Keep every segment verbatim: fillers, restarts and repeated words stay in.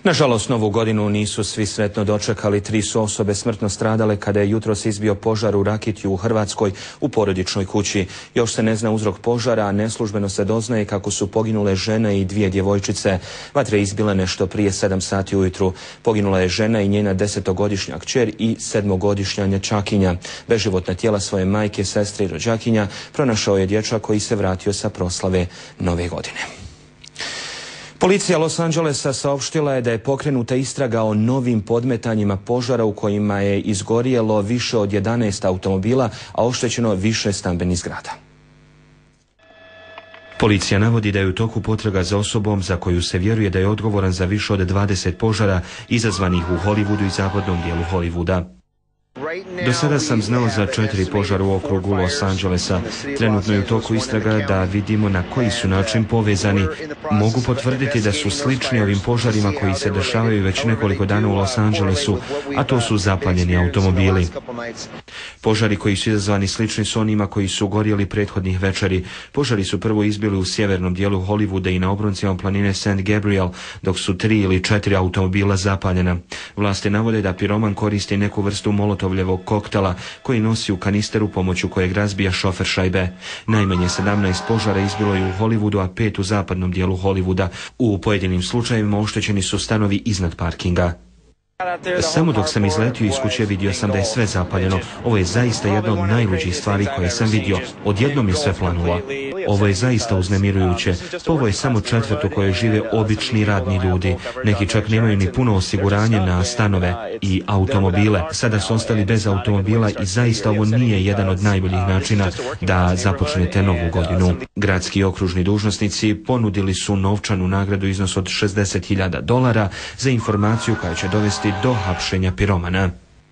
Nažalost, novu godinu nisu svi sretno dočekali. Tri su osobe smrtno stradale kada je jutros izbio požar u Rakitju u Hrvatskoj u porodičnoj kući. Još se ne zna uzrok požara, a neslužbeno se doznaje kako su poginule žene i dvije djevojčice. Vatra je izbila nešto prije sedam sati ujutru. Poginula je žena i njena desetogodišnja kćer i sedmogodišnja nećakinja. Beživotna tijela svoje majke, sestre i rođakinja pronašao je dječak koji se vratio sa proslave Nove godine. Policija Los Angelesa saopštila je da je pokrenuta istraga o novim podmetanjima požara u kojima je izgorjelo više od jedanaest automobila, a oštećeno više stambenih zgrada. Policija navodi da je u toku potraga za osobom za koju se vjeruje da je odgovoran za više od dvadeset požara izazvanih u Hollywoodu i zapadnom dijelu Hollywooda. Do sada sam znao za četiri požara u okrugu Los Angelesa. Trenutno je u toku istraga da vidimo na koji su način povezani. Mogu potvrditi da su slični ovim požarima koji se dešavaju već nekoliko dana u Los Angelesu, a to su zapaljeni automobili. Požari koji su izazvani slični su onima koji su gorjeli prethodnih večeri. Požari su prvo izbili u sjevernom dijelu Hollywooda i na obroncima planine Saint Gabriel, dok su tri ili četiri automobila zapaljena. Vlasti navode da piroman koristi neku vrstu molotovljevog koktela koji nosi u kanisteru pomoću kojeg razbija šofer šajbe. Najmanje sedamnaest požara izbilo je u Hollywoodu, a pet u zapadnom dijelu Hollywooda. U pojedinim slučajevima oštećeni su stanovi iznad parkinga. Samo dok sam izletio iz kuće vidio sam da je sve zapaljeno. Ovo je zaista jedna od najluđih stvari koje sam vidio. Odjednom je sve planulo. Ovo je zaista uznemirujuće. Ovo je samo četvrt u kojoj žive obični radni ljudi. Neki čak nemaju ni puno osiguranje na stanove i automobile. Sada su ostali bez automobila i zaista ovo nije jedan od najboljih načina da započnete novu godinu. Gradski i okružni dužnosnici ponudili su novčanu nagradu iznos od šezdeset hiljada dolara za informaciju koja će dovesti do hapšenja piromana.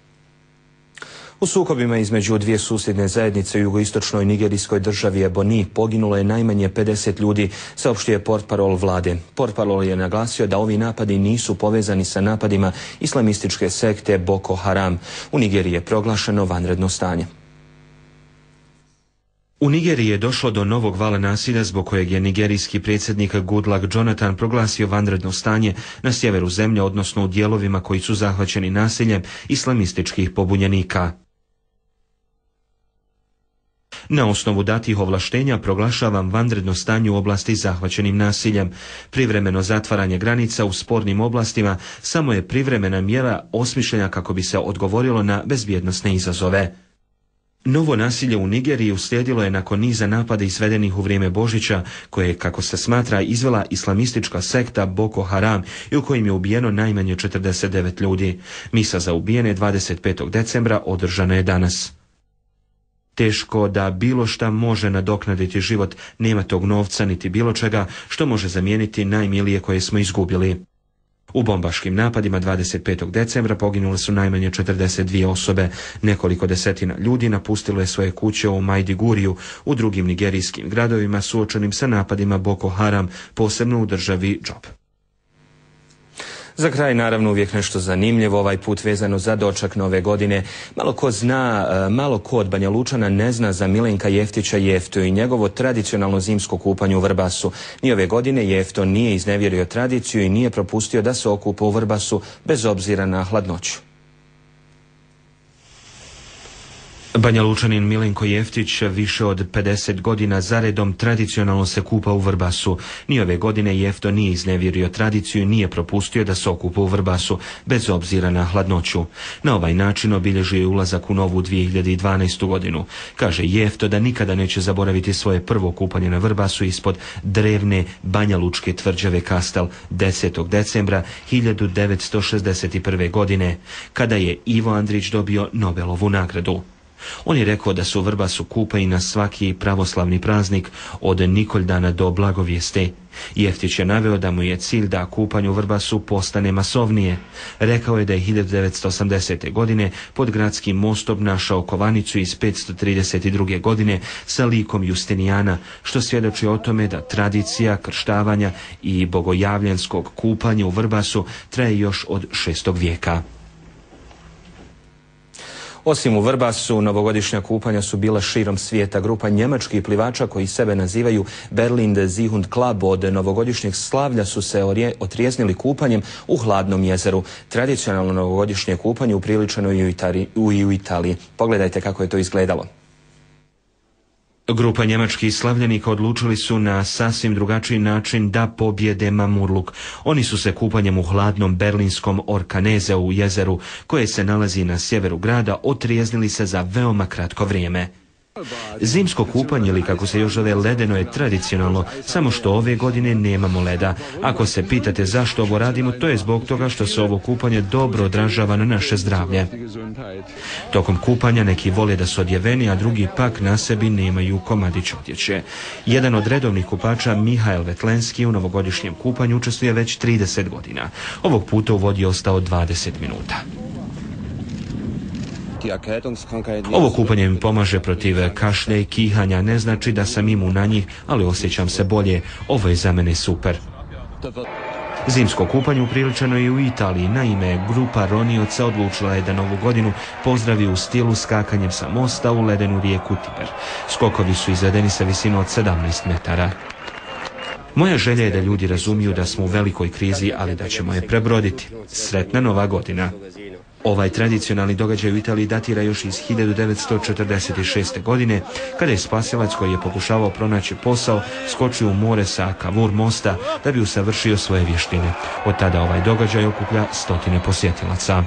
U sukobima između dvije susjedne zajednice u jugoistočnoj nigerijskoj državi Ebonyi poginulo je najmanje pedeset ljudi, saopštio je portparol vlade. Portparol je naglasio da ovi napadi nisu povezani sa napadima islamističke sekte Boko Haram. U Nigeriji je proglašeno vanredno stanje. U Nigeriji je došlo do novog vala nasilja zbog kojeg je nigerijski predsjednik Goodluck Jonathan proglasio vanredno stanje na sjeveru zemlje, odnosno u dijelovima koji su zahvaćeni nasiljem islamističkih pobunjenika. Na osnovu datih ovlaštenja proglašavam vanredno stanje u oblasti zahvaćenim nasiljem. Privremeno zatvaranje granica u spornim oblastima samo je privremena mjera osmišljena kako bi se odgovorilo na bezbjednosne izazove. Novo nasilje u Nigeriji uslijedilo je nakon niza napada izvedenih u vrijeme Božića, koje je, kako se smatra, izvela islamistička sekta Boko Haram i u kojim je ubijeno najmanje četrdeset devet ljudi. Misa za ubijene dvadeset petog decembra održana je danas. Teško da bilo šta može nadoknaditi život, nema tog novca niti bilo čega što može zamijeniti najmilije koje smo izgubili. U bombaškim napadima dvadeset petog decembra poginule su najmanje četrdeset dvije osobe. Nekoliko desetina ljudi napustilo je svoje kuće u Maidiguriju, u drugim nigerijskim gradovima suočenim sa napadima Boko Haram, posebno u državi Džob. Za kraj, naravno, uvijek nešto zanimljivo, ovaj put vezano za doček nove godine. Malo ko zna, malo ko od Banja Lučana ne zna za Milenka Jeftića Jeftu i njegovo tradicionalno zimsko kupanje u Vrbasu. Ni ove godine Jefto nije iznevjerio tradiciju i nije propustio da se okupa u Vrbasu bez obzira na hladnoću. Banja Lučanin Milenko Jeftić više od pedeset godina zaredom tradicionalno se kupa u Vrbasu. Ni ove godine Jefto nije iznevjerio tradiciju i nije propustio da se okupa u Vrbasu, bez obzira na hladnoću. Na ovaj način obilježio je ulazak u novu dvije hiljade dvanaestu godinu. Kaže Jefto da nikada neće zaboraviti svoje prvo kupanje na Vrbasu ispod drevne Banja Lučke tvrđave Kastel desetog decembra hiljadu devetsto šezdeset prve. godine, kada je Ivo Andrić dobio Nobelovu nagradu. On je rekao da se u Vrbasu kupa i na svaki pravoslavni praznik od Nikoldana do Blagovijeste. Jeftić je naveo da mu je cilj da kupanje u Vrbasu postane masovnije. Rekao je da je hiljadu devetsto osamdesete. godine pod gradskim mostom našao kovanicu iz petsto trideset druge. godine sa likom Justinijana, što svjedoči o tome da tradicija krštavanja i bogojavljanskog kupanja u Vrbasu traje još od šestog vijeka. Osim u Vrbasu, novogodišnja kupanja su bila širom svijeta. Grupa njemačkih plivača koji sebe nazivaju Berlin Seehund Club od novogodišnjeg slavlja su se otrijeznili kupanjem u hladnom jezeru. Tradicionalno novogodišnje kupanje upriličeno je i u Italiji. Pogledajte kako je to izgledalo. Grupa njemačkih slavljenika odlučili su na sasvim drugačiji način da pobjede Mamurluk. Oni su se kupanjem u hladnom berlinskom Orkanezeu u jezeru, koje se nalazi na sjeveru grada, otrijeznili se za veoma kratko vrijeme. Zimsko kupanje, ili kako se još zove ledeno, je tradicionalno, samo što ove godine nemamo leda. Ako se pitate zašto ovo radimo, to je zbog toga što se ovo kupanje dobro odražava na naše zdravlje. Tokom kupanja neki vole da su odjeveni, a drugi pak na sebi nemaju komadić odjeće. Jedan od redovnih kupača, Mihael Vetlenski, u novogodišnjem kupanju učestvuje već trideset godina. Ovog puta u vodi je ostao dvadeset minuta. Ovo kupanje mi pomaže protiv kašlja i kihanja, ne znači da sam imun na njih, ali osjećam se bolje. Ovo je za mene super. Zimsko kupanje upriličeno je i u Italiji. Naime, grupa ronioca odlučila je da novu godinu pozdravi u stilu skakanjem sa mosta u ledenu rijeku Tiber. Skokovi su izvedeni sa visinu od sedamnaest metara. Moja želja je da ljudi razumiju da smo u velikoj krizi, ali da ćemo je prebroditi. Sretna nova godina! Ovaj tradicionalni događaj u Italiji datira još iz hiljadu devetsto četrdeset šeste. godine, kada je spasilac koji je pokušavao pronaći posao skočio u more sa Cavour mosta da bi usavršio svoje vještine. Od tada ovaj događaj okuplja stotine posjetilaca.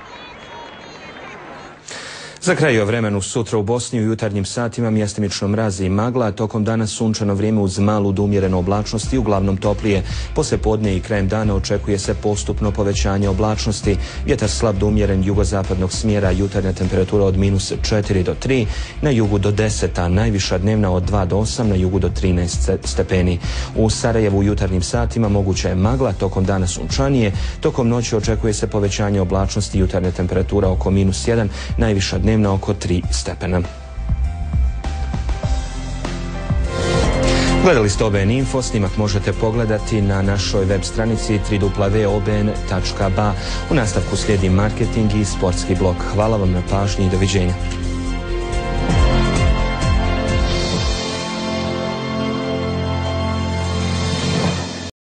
Za kraj o vremenu. Sutra u Bosni u jutarnjim satima mjestimično mrazi i magla, a tokom dana sunčano vrijeme uz malu do umjerenu oblačnost i uglavnom toplije. Poslije podne i krajem dana očekuje se postupno povećanje oblačnosti. Vjetar slab do umjeren jugozapadnog smjera, jutarnja temperatura od minus četiri do tri, na jugu do deset, a najviša dnevna od dva do osam, na jugu do trinaest stepeni. U Sarajevu u jutarnjim satima moguća je magla, tokom dana sunčanije, tokom noći očekuje se povećanje oblačnosti, jutarnja temperatura oko minus jedan, najviša dnevna na oko tri stepena. Gledali ste O B N Info, snimak možete pogledati na našoj web stranici w w w tačka o b n tačka b a. U nastavku slijedi marketing i sportski blok. Hvala vam na pažnji i doviđenja.